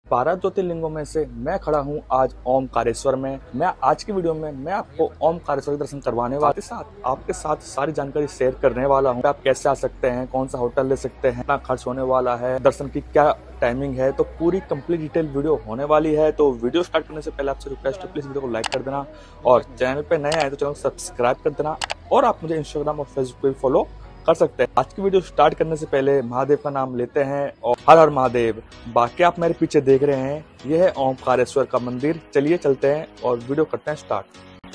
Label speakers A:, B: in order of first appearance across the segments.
A: 12 ज्योतिर्लिंगों में से मैं खड़ा हूँ आज ओमकारेश्वर में। मैं आज की वीडियो में मैं आपको ओमकारेश्वर के दर्शन करवाने वाले साथ आपके साथ सारी जानकारी शेयर करने वाला हूँ। आप कैसे आ सकते हैं, कौन सा होटल ले सकते हैं, कितना खर्च होने वाला है, दर्शन की क्या टाइमिंग है, तो पूरी कंप्लीट डिटेल वीडियो होने वाली है। तो वीडियो स्टार्ट करने से पहले आपसे रिक्वेस्ट है, प्लीज वीडियो को लाइक कर देना और चैनल पे नए आए तो चैनल को सब्सक्राइब कर देना और आप मुझे इंस्टाग्राम और फेसबुक पे फॉलो कर सकते हैं। आज की वीडियो स्टार्ट करने से पहले महादेव का नाम लेते हैं और हर हर महादेव। बाकी आप मेरे पीछे देख रहे हैं, यह है ओमकारेश्वर का मंदिर। चलिए चलते हैं और वीडियो करते हैं स्टार्ट।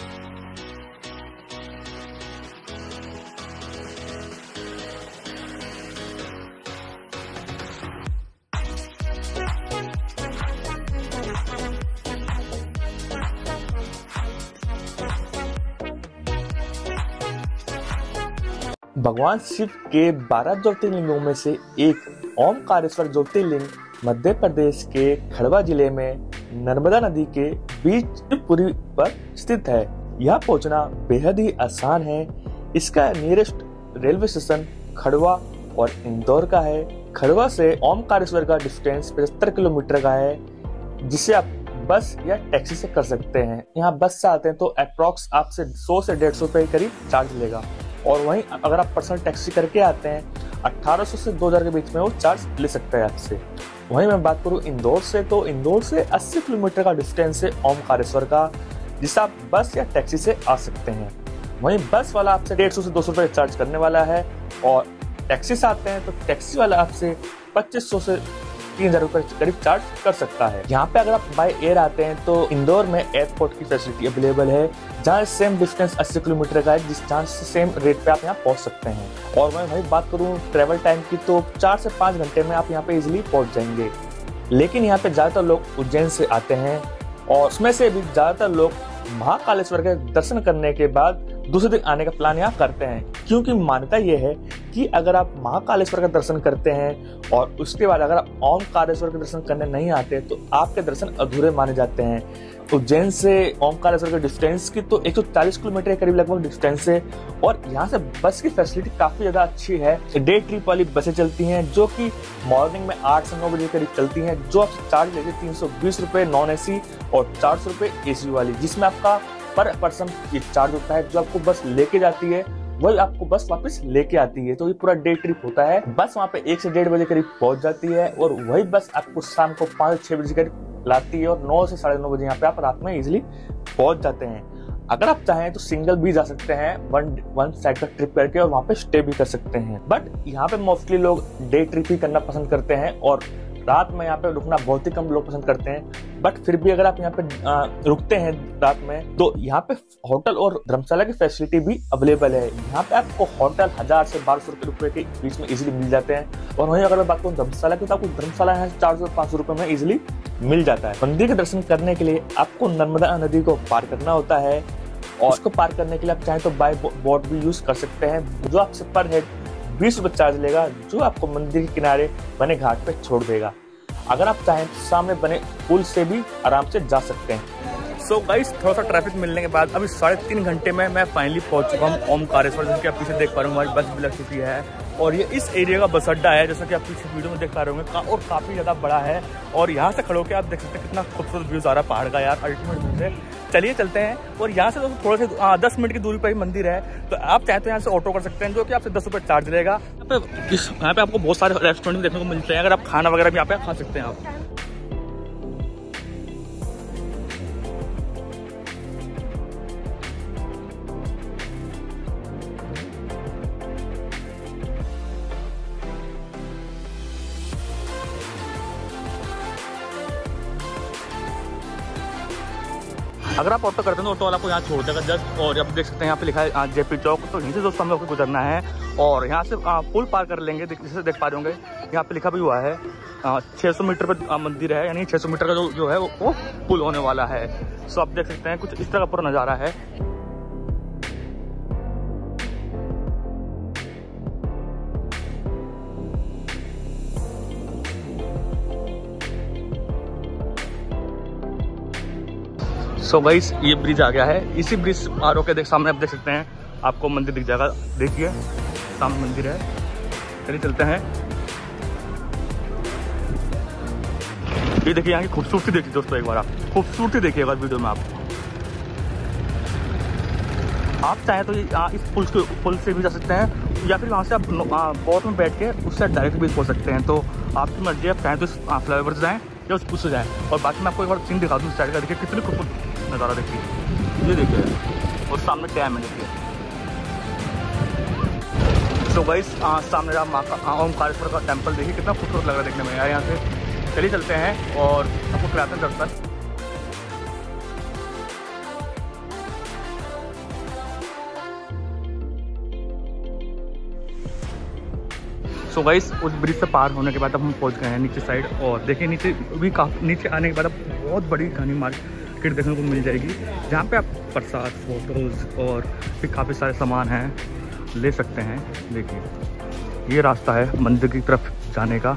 A: भगवान शिव के 12 ज्योतिर्लिंगों में से एक ओमकारेश्वर ज्योतिर्लिंग मध्य प्रदेश के खंडवा जिले में नर्मदा नदी के बीच पुरी पर स्थित है। यह पहुंचना बेहद ही आसान है। इसका नियरेस्ट रेलवे स्टेशन खंडवा और इंदौर का है। खंडवा से ओमकारेश्वर का डिस्टेंस 75 किलोमीटर का है, जिसे आप बस या टैक्सी से कर सकते हैं। यहाँ बस से आते हैं तो अप्रॉक्स आपसे 100 से 150 रुपए करीब चार्ज लेगा, और वहीं अगर आप पर्सनल टैक्सी करके आते हैं 1800 से 2000 के बीच में वो चार्ज ले सकता है आपसे। वहीं मैं बात करूं इंदौर से, तो इंदौर से 80 किलोमीटर का डिस्टेंस है ओमकारेश्वर का, जिससे आप बस या टैक्सी से आ सकते हैं। वहीं बस वाला आपसे 150 से 200 रुपए चार्ज करने वाला है, और टैक्सी से आते हैं तो टैक्सी वाला आपसे 2500 से 3000 रुपए करीब चार्ज कर सकता है। यहाँ पे अगर आप बाय एयर आते हैं तो इंदौर में एयरपोर्ट की फैसिलिटी अवेलेबल है, जहाँ सेम डिस्टेंस 80 किलोमीटर का है, जिस जहाँ से सेम रेट पे आप यहाँ पहुँच सकते हैं। और मैं वही बात करूँ ट्रेवल टाइम की, तो 4 से 5 घंटे में आप यहाँ पे इजिली पहुँच जाएंगे। लेकिन यहाँ पे ज्यादातर लोग उज्जैन से आते हैं, और उसमें से भी ज्यादातर लोग महाकालेश्वर के दर्शन करने के बाद दूसरे दिन आने का प्लान यहाँ करते हैं, क्योंकि मान्यता यह है कि अगर आप महाकालेश्वर का दर्शन करते हैं और उसके बाद अगर आप ओमकारेश्वर के दर्शन करने नहीं आते तो आपके दर्शन अधूरे माने जाते हैं। उज्जैन से ओमकारेश्वर के डिस्टेंस की तो 140 किलोमीटर के करीब लगभग डिस्टेंस है, और यहाँ से बस की फैसिलिटी काफी ज्यादा अच्छी है। डे ट्रिप वाली बसें चलती हैं जो कि मॉर्निंग में 8 से 9 बजे करीब चलती हैं, जो आपसे चार्ज लेती है 320 रुपए नॉन एसी और 400 रुपए एसी वाली, जिसमें आपका पर पर्सन ये चार्ज होता है। जो आपको बस लेके जाती है वही आपको बस वापस लेके आती है। तो ये पूरा डे ट्रिप होता है। बस वहाँ पे 1 से 1:30 बजे करीब पहुंच जाती है, और वही बस आपको शाम को 5 से 6 बजे करीब लाती है, और 9 से 9:30 बजे यहाँ पे आप रात में इजिली पहुंच जाते हैं। अगर आप चाहें तो सिंगल भी जा सकते हैं, वन साइड का ट्रिप करके, और वहाँ पे स्टे भी कर सकते हैं। बट यहाँ पे मोस्टली लोग डे ट्रिप ही करना पसंद करते हैं, और रात में यहाँ पे रुकना बहुत ही कम लोग पसंद करते हैं। बट फिर भी अगर आप यहाँ पे रुकते हैं रात में, तो यहाँ पे होटल और धर्मशाला की फैसिलिटी भी अवेलेबल है। यहाँ पे आपको होटल 1000 से 1200 रुपए के बीच में इजिली मिल जाते हैं, और वहीं अगर मैं बात करूँ धर्मशाला की, तो आपको धर्मशाला यहाँ से 400 से 500 रुपए में इजिली मिल जाता है। मंदिर के दर्शन करने के लिए आपको नर्मदा नदी को पार करना होता है, और उसको पार करने के लिए आप चाहें तो बाय बोट भी यूज कर सकते हैं, जो आपसे पर हेड 20 रुपए चार्ज लेगा, जो आपको मंदिर के किनारे बने घाट पे छोड़ देगा। अगर आप चाहें तो सामने बने पुल से भी आराम से जा सकते हैं। सो गाइस, थोड़ा सा ट्रैफिक मिलने के बाद अभी 3.5 घंटे में मैं फाइनली पहुंच चुका हूँ ओमकारेश्वर, जिसके आप पीछे देख पा रहे हो हमारी बस भी लग चुकी है, और ये इस एरिया का बस अड्डा है, जैसा कि आप पीछे वीडियो में देख पा रहे होंगे, और काफी ज्यादा बड़ा है। और यहाँ से खड़े होकर आप देख सकते हैं कितना खूबसूरत व्यूज आ रहा है पहाड़ का, यार अल्टीमेट व्यूज है। चलिए चलते हैं, और यहाँ से थोड़े से 10 मिनट की दूरी पर ही मंदिर है, तो आप चाहे तो यहाँ से ऑटो कर सकते हैं, जो कि आपसे 10 रुपए चार्ज लेगा। यहाँ पे आपको बहुत सारे रेस्टोरेंट देखने को मिलते हैं, अगर आप खाना वगैरह भी यहाँ पे खा सकते हैं आप। अगर आप ऑटो करते हैं तो ऑटो वाला को यहाँ छोड़ देगा जस्ट, और अब देख सकते हैं यहाँ पे लिखा है जेपी चौक, तो यहीं से दोस्तों हम लोग को गुजरना है, और यहाँ से पुल पार कर लेंगे। जैसे देख पा रहे होंगे यहाँ पे लिखा भी हुआ है 600 मीटर पर मंदिर है, यानी 600 मीटर का जो है वो पुल होने वाला है। सो आप देख सकते हैं कुछ इस तरह का पूरा नज़ारा है। सो गाइस, ये ब्रिज आ गया है। इसी ब्रिज पार होकर सामने आप देख सकते हैं, आपको मंदिर दिख जाएगा। देखिए सामने मंदिर है। चलिए चलते हैं। ये देखिए यहाँ की खूबसूरती देखिए दोस्तों, एक बार आप खूबसूरती देखिएगा वीडियो में। आप चाहें तो इस पुल से भी जा सकते हैं, या फिर वहाँ से आप बोट में बैठ के उससे डायरेक्ट भी पहुँच सकते हैं। तो आपकी मर्जी, आप चाहें तो इस फ्लाईओवर से जाएँ या उस पुल से जाएँ। और बाकी मैं आपको एक बार सीन दिखा दूँ साइड का, देखिए कितनी खूबसूरत नज़ारा देखिए, ये देखिए और सामने डैम है देखिए। तो गाइस सामने रहा माँ का ओमकारेश्वर का टेम्पल, देखिए कितना खूबसूरत लग रहा है देखने में यार। यहाँ से चलिए चलते हैं और आपको कराते हैं दर्शन। सो गाइस उस ब्रिज से पार होने के बाद अब हम पहुँच गए हैं नीचे साइड। और देखिए नीचे भी काफ़ी, नीचे आने के बाद अब बहुत बड़ी घनी मार्केट देखने को मिल जाएगी, जहाँ पे आप प्रसाद, फोटोज़ और भी काफ़ी सारे सामान हैं ले सकते हैं। देखिए ये रास्ता है मंदिर की तरफ जाने का।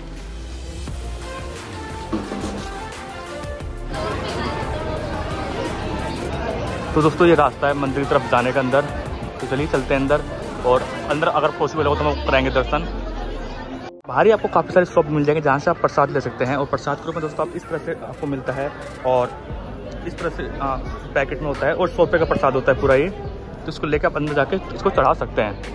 A: तो दोस्तों ये रास्ता है मंदिर की तरफ जाने का अंदर। तो चलिए चलते हैं अंदर, और अंदर अगर पॉसिबल हो तो हम कराएंगे दर्शन। बाहर ही आपको काफ़ी सारे शॉप मिल जाएंगे जहाँ से आप प्रसाद ले सकते हैं। और प्रसाद के रूप में दोस्तों आप इस तरह से आपको मिलता है, और इस तरह से पैकेट में होता है, और 100 रुपये का प्रसाद होता है पूरा ये। तो इसको लेकर आप अंदर जाके इसको चढ़ा सकते हैं।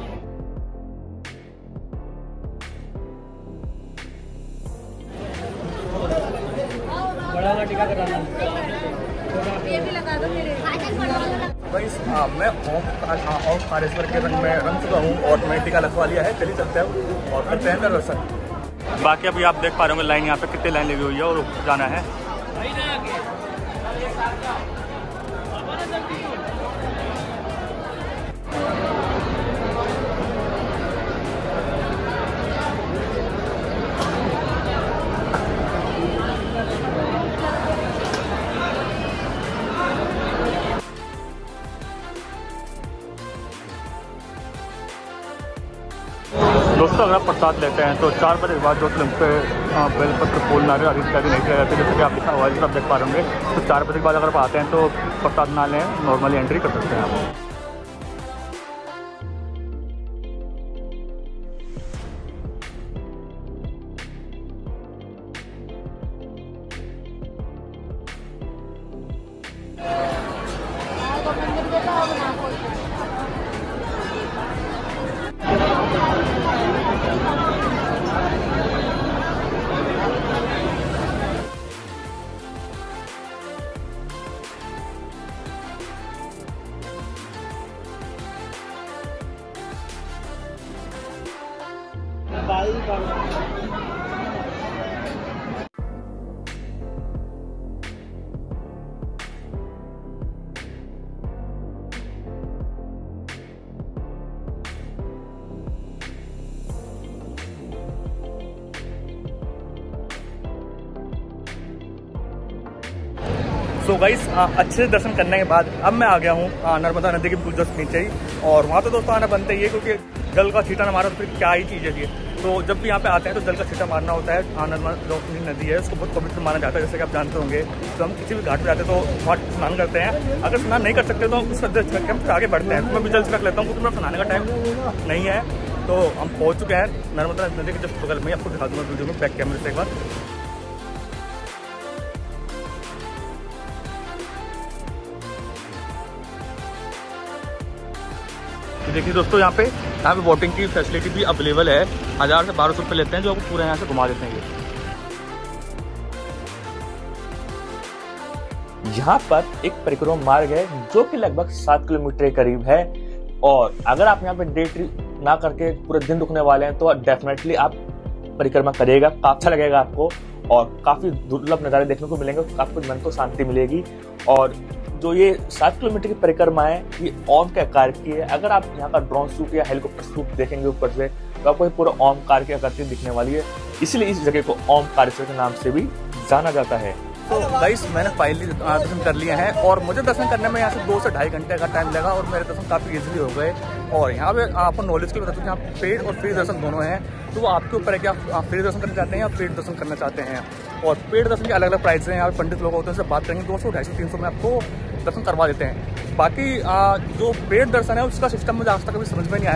A: मैं ओमकारेश्वर के रंग में रंग चुका हूँ और मैं टीका लगवा लिया है। चलिए चलते हैं और करते हैं दर्शन। बाकी अभी आप देख पा रहे होंगे लाइन, यहाँ पे कितनी लाइन लगी हुई है और जाना है। दोस्तों अगर आप प्रसाद लेते हैं तो 4 बजे के बाद जो पे बेलपत्र, फूल, नारियल आदि इत्यादि नहीं किया जाती, जैसे कि आप लिखा हुआ है, आप देख पा रहे होंगे। तो 4 बजे के बाद अगर आप आते हैं तो प्रसाद ना लें, नॉर्मली एंट्री कर सकते हैं आप। सो गाइस अच्छे से दर्शन करने के बाद अब मैं आ गया हूँ नर्मदा नदी के बिल्कुल जस्ट नीचे ही। और वहाँ तो दोस्तों आना बनता ही है, क्योंकि जल का छींटा न मारा तो फिर क्या ही चीज़ है ये। तो जब भी यहाँ पे आते हैं तो जल का छींटा मारना होता है। नर्मदा नदी है, उसको बहुत पवित्र माना जाता है, जैसे कि आप जानते होंगे। तो हम किसी भी घाट पर जाते हैं तो वहाँ स्नान करते हैं। अगर स्नान नहीं कर सकते तो उस जल छिड़क के हम फिर आगे बढ़ते हैं। तो मैं भी जल छिड़क लेता हूँ, क्योंकि मेरा स्नाने का टाइम नहीं है। तो हम पहुँच चुके हैं नर्मदा नदी के जस्ट बगल में। आपको दिखा दूँगा वीडियो में बैक कैमरे से एक बार। देखिए दोस्तों यहाँ पे बोटिंग की फैसिलिटी भी अवेलेबल है। 1000 से 1200 रुपये लेते हैं, जो आपको पूरे यहाँ से घुमा देते हैं। यहाँ पर एक परिक्रमा मार्ग है जो कि लगभग 7 किलोमीटर के करीब है। और अगर आप यहाँ पे डे ट्रिप ना करके पूरे दिन रुकने वाले हैं तो डेफिनेटली आप परिक्रमा करिएगा, काफी अच्छा लगेगा आपको और काफी दुर्लभ नज़ारे देखने को मिलेंगे। आपको मन को शांति मिलेगी। और जो ये 7 किलोमीटर की परिक्रमा है ये ओम के आकार की है। अगर आप यहाँ का ड्रोन शूट या हेलीकॉप्टर शूट देखेंगे ऊपर से तो आपको पूरा ओमकार की आकृति दिखने वाली है। इसलिए इस जगह को ओमकारेश्वर के नाम से भी जाना जाता है। तो गाइस मैंने फाइनली दर्शन कर लिए हैं और मुझे दर्शन करने में यहाँ से 2 से ढाई घंटे का टाइम लगा और मेरे दर्शन काफ़ी इजीली हो गए। और यहाँ पे आपको नॉलेज के लिए बताते हैं, यहाँ पेड और फ्री दर्शन दोनों हैं। तो वो आपके ऊपर है कि आप फ्री दर्शन करना चाहते हैं या पेड दर्शन करना चाहते हैं। और पेड दर्शन के अलग अलग प्राइस हैं। यहाँ पे पंडित लोग होते हैं, उससे बात करेंगे 200, 250, 300 में आपको दर्शन करवा देते हैं। बाकी जो पेड दर्शन है उसका सिस्टम मुझे आज तक कभी समझ में नहीं आया।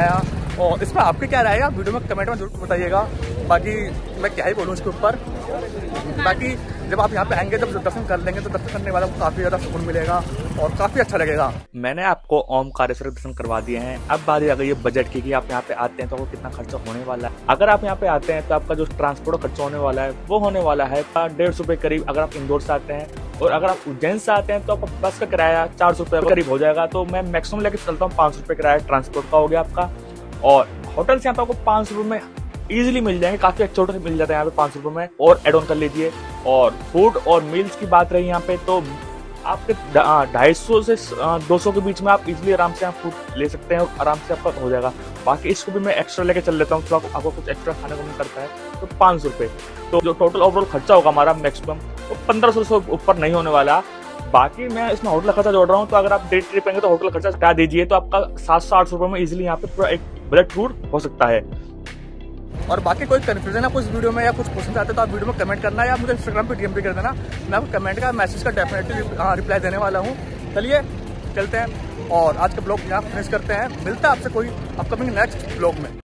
A: और इसमें आपकी क्या राय है, आप वीडियो में कमेंट में जरूर बताइएगा। बाकी मैं क्या ही बोलूँ इसके ऊपर। बाकी जब आप यहाँ पे आएंगे, जब दर्शन कर लेंगे तो दर्शन करने वाला को काफी ज्यादा सुकून मिलेगा और काफी अच्छा लगेगा। मैंने आपको ओमकारेश्वर दर्शन करवा दिए हैं। अब बात आ गई है बजट की कि आप यहाँ पे आते हैं तो आपको कितना खर्चा होने वाला है। अगर आप यहाँ पे आते हैं तो आपका जो ट्रांसपोर्ट खर्चा होने वाला है वो होने वाला है 150 रुपए करीब अगर आप इंदौर से आते हैं, और अगर आप उज्जैन से आते हैं तो आपका बस का किराया 400 रुपये करीब हो जाएगा। तो मैं मैक्सिमम लेकर चलता हूँ 500 रुपये किराया ट्रांसपोर्ट का हो गया आपका। और होटल से यहाँ पे आपको 500 रुपये में इजीली मिल जाएंगे, काफी अच्छे होटल मिल जाते हैं यहाँ पे 500 रुपये में, और एड ऑन कर लीजिए। और फूड और मील्स की बात रही यहाँ पे तो आपके 250 से 200 के बीच में आप इजीली आराम से आप फूड ले सकते हैं और आराम से आपका हो जाएगा। बाकी इसको भी मैं एक्स्ट्रा लेके चल लेता हूँ तो आपको कुछ एक्स्ट्रा खाने को नहीं करता है तो 500 रुपये। तो जो टोटल ओवरऑल खर्चा होगा हमारा मैक्सिमम तो 1500 से ऊपर नहीं होने वाला। बाकी मैं इसमें होटल खर्चा जोड़ रहा हूँ, तो अगर आप डे ट्रिप आएंगे तो होटल खर्चा हटा दीजिए तो आपका 700-800 रुपये में इजीली यहाँ पे पूरा एक बजट टूर हो सकता है। और बाकी कोई कंफ्यूजन है कुछ वीडियो में या कुछ क्वेश्चन आते हैं तो आप वीडियो में कमेंट करना या मुझे इंस्टाग्राम पे डीएम भी कर देना। मैं आपको कमेंट का मैसेज का डेफिनेटली रिप्लाई देने वाला हूँ। चलिए चलते हैं और आज का ब्लॉग यहाँ फिनिश करते हैं। मिलता है आपसे कोई अपकमिंग नेक्स्ट ब्लॉग में।